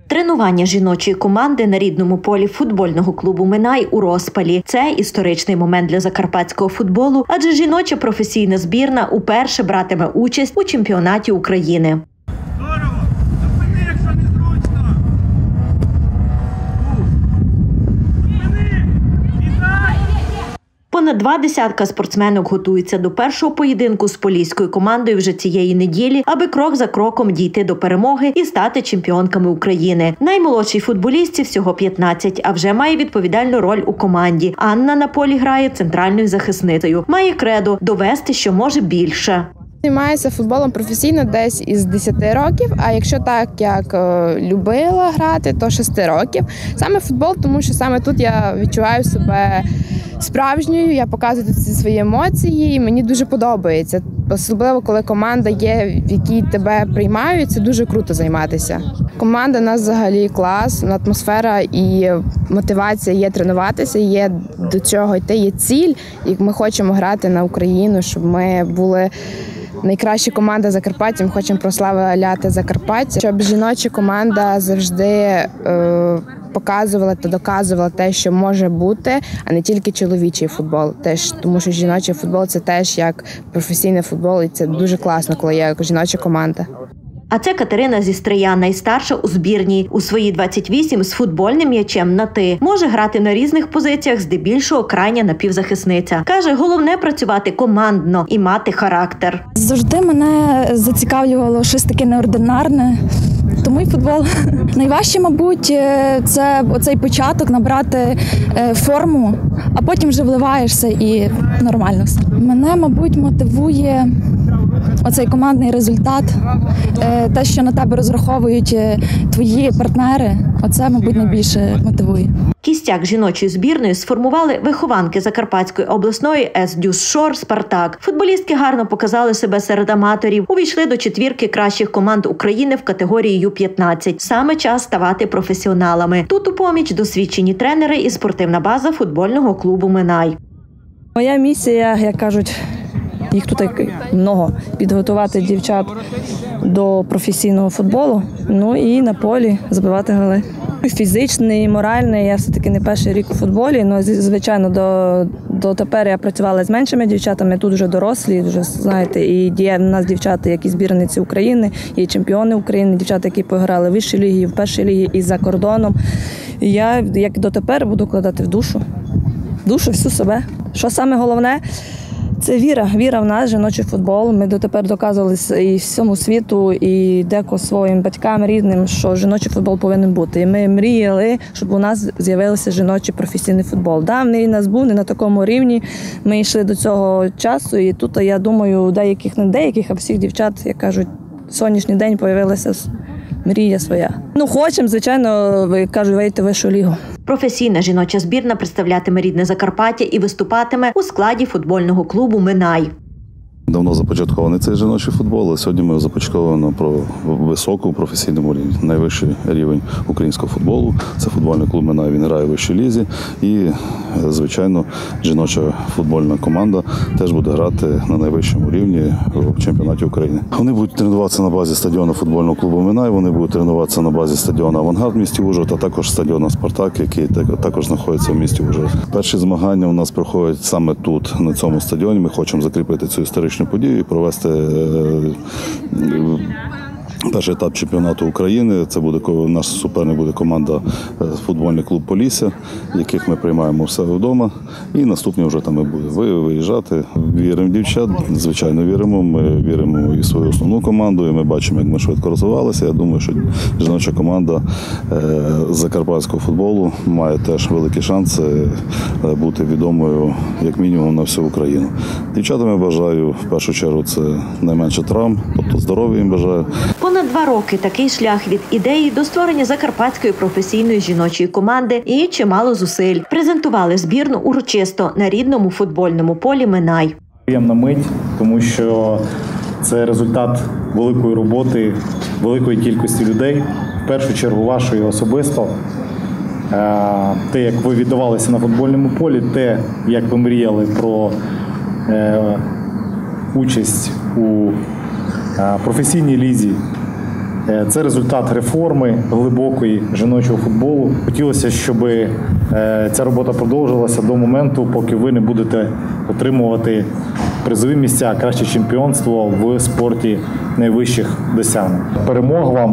Тренування жіночої команди на рідному полі футбольного клубу «Минай» у розпалі. Це історичний момент для закарпатського футболу, адже жіноча професійна збірна уперше братиме участь у чемпіонаті України. Понад 20 спортсменок готуються до першого поєдинку з поліською командою вже цієї неділі, аби крок за кроком дійти до перемоги і стати чемпіонками України. Наймолодшій футболістці всього 15, а вже має відповідальну роль у команді. Анна на полі грає центральною захисницею. Має кредо – довести, що може більше. Займаюся футболом професійно десь із 10 років, а якщо так, як любила грати, то 6 років. Саме футбол, тому що саме тут я відчуваю себе справжньою, я показую тут всі свої емоції і мені дуже подобається. Особливо, коли команда є, в якій тебе приймають, це дуже круто займатися. Команда у нас взагалі клас, атмосфера і мотивація є тренуватися, є до чого йти, є ціль, і ми хочемо грати на Україну, щоб ми були найкраща команда Закарпаття, ми хочемо прославляти Закарпаття, щоб жіноча команда завжди показувала та доказувала те, що може бути, а не тільки чоловічий футбол. Тому що жіночий футбол – це теж як професійний футбол, і це дуже класно, коли є жіноча команда. А це Катерина зі Стрия, найстарша у збірній. У свої 28 з футбольним м'ячем на «ти». Може грати на різних позиціях, здебільшого крайня напівзахисниця. Каже, головне працювати командно і мати характер. Завжди мене зацікавлювало щось таке неординарне. Тому і футбол. Найважче, мабуть, це оцей початок, набрати форму, а потім вже вливаєшся і нормально все. Мене, мабуть, мотивує оцей командний результат, те, що на тебе розраховують твої партнери, оце, мабуть, найбільше мотивує. Кістяк жіночої збірної сформували вихованки Закарпатської обласної ес Дюс Шор «Спартак». Футболістки гарно показали себе серед аматорів, увійшли до четвірки кращих команд України в категорії Ю-15. Саме час ставати професіоналами. Тут у поміч досвідчені тренери і спортивна база футбольного клубу «Минай». Моя місія, як кажуть, їх тут много, підготувати дівчат до професійного футболу, ну і на полі забивати голи. Фізичний, моральний, я все-таки не перший рік у футболі, але, звичайно, дотепер я працювала з меншими дівчатами, тут вже дорослі, вже, знаєте, і є в нас дівчата, які збірниці України, є чемпіони України, дівчата, які пограли в вищій лігі, в першій лігі і за кордоном. І я, як дотепер, буду вкладати в душу всю себе. Що саме головне? Це віра в нас, жіночий футбол. Ми дотепер доказували і всьому світу, і деко своїм батькам рідним, що жіночий футбол повинен бути. І ми мріяли, щоб у нас з'явився жіночий професійний футбол. Да, в нас був не на такому рівні. Ми йшли до цього часу, і тут, я думаю, деяких, не деяких, а всіх дівчат, як кажуть, сьогоднішній день з'явилася мрія своя. Хочемо, звичайно, кажуть, вийти в вищу лігу. Професійна жіноча збірна представлятиме рідне Закарпаття і виступатиме у складі футбольного клубу «Минай». Давно започаткований цей жіночий футбол, а сьогодні ми започатковано про високу професійному рівні, найвищий рівень українського футболу. Це футбольний клуб «Минай», він грає в вищій лізі і, звичайно, жіноча футбольна команда теж буде грати на найвищому рівні в чемпіонаті України. Вони будуть тренуватися на базі стадіону футбольного клубу «Минай», вони будуть тренуватися на базі стадіону «Авангард» в місті Ужгород, а також стадіону «Спартак», який також знаходиться в місті Ужгород. Перші змагання у нас проходять саме тут, на цьому стадіоні. Ми хочемо закріпити цю історичну подію і провести перший етап чемпіонату України. Це буде наш суперник, буде команда футбольний клуб «Полісся», яких ми приймаємо в себе вдома. І наступні вже там ми будемо виїжджати. Віримо в дівчат, звичайно віримо. Ми віримо і в свою основну команду, і ми бачимо, як ми швидко розвивалися. Я думаю, що жіноча команда закарпатського футболу має теж великі шанси бути відомою, як мінімум, на всю Україну. Дівчатам я бажаю, в першу чергу, це найменше травм, тобто здоров'я їм бажаю. Понад 2 роки такий шлях від ідеї до створення закарпатської професійної жіночої команди і чимало зусиль. Презентували збірну урочисто на рідному футбольному полі «Минай». Приємна мить, тому що це результат великої роботи, великої кількості людей, в першу чергу вашої особисто. Те, як ви віддавалися на футбольному полі, те, як ви мріяли про участь у професійній лізі Це результат реформи глибокої жіночого футболу. Хотілося, щоб ця робота продовжилася до моменту, поки ви не будете отримувати призові місця, краще чемпіонство в спорті найвищих досягнень. Перемог вам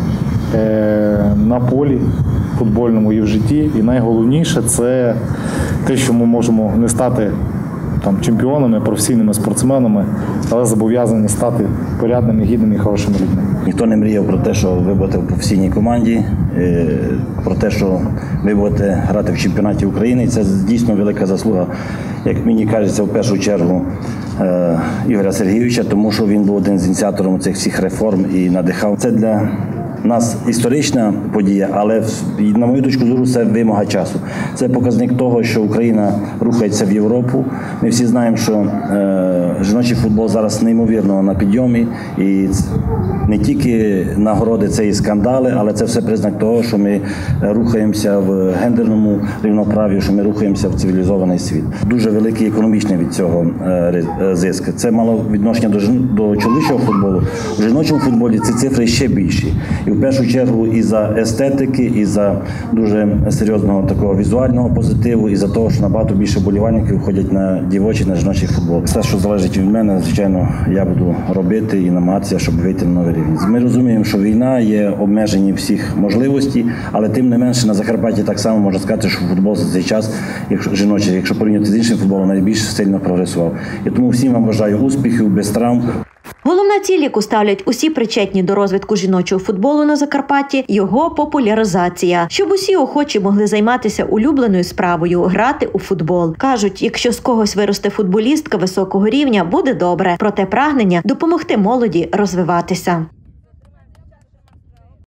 на полі футбольному і в житті. І найголовніше – це те, що ми можемо не стати чемпіонами, професійними спортсменами, але зобов'язані стати порядними, гідними і хорошими людьми. Ніхто не мріяв про те, що ви будете в професійній команді, про те, що ви будете грати в чемпіонаті України. І це дійсно велика заслуга, як мені кажеться, в першу чергу Ігоря Сергійовича, тому що він був один з ініціатором цих всіх реформ і надихав. Це для нас історична подія, але, на мою точку зору, це вимога часу. Це показник того, що Україна рухається в Європу. Ми всі знаємо, що жіночий футбол зараз неймовірно на підйомі. І не тільки нагороди, це і скандали, але це все признак того, що ми рухаємося в гендерному рівноправ'ї, що ми рухаємося в цивілізований світ. Дуже великий економічний від цього зиск. Це мало відношення до чоловічого футболу. У жіночому футболі ці цифри ще більші. І в першу чергу і за естетики, і за дуже серйозного такого візуального позитиву, і за того, що набагато більше вболівальників ходять на дівочий, на жіночий футбол. Все, що залежить від мене, звичайно, я буду робити і намагатися, щоб вийти на новий рівень. Ми розуміємо, що війна є обмежені всіх можливостей, але тим не менше на Закарпатті так само можна сказати, що футбол за цей час, жіночий, якщо порівняти з іншим футболом, найбільш сильно прогресував. І тому всім вам бажаю успіхів, без травм. Головна ціль, яку ставлять усі причетні до розвитку жіночого футболу на Закарпатті – його популяризація, щоб усі охочі могли займатися улюбленою справою – грати у футбол. Кажуть, якщо з когось виросте футболістка високого рівня, буде добре, проте прагнення допомогти молоді розвиватися.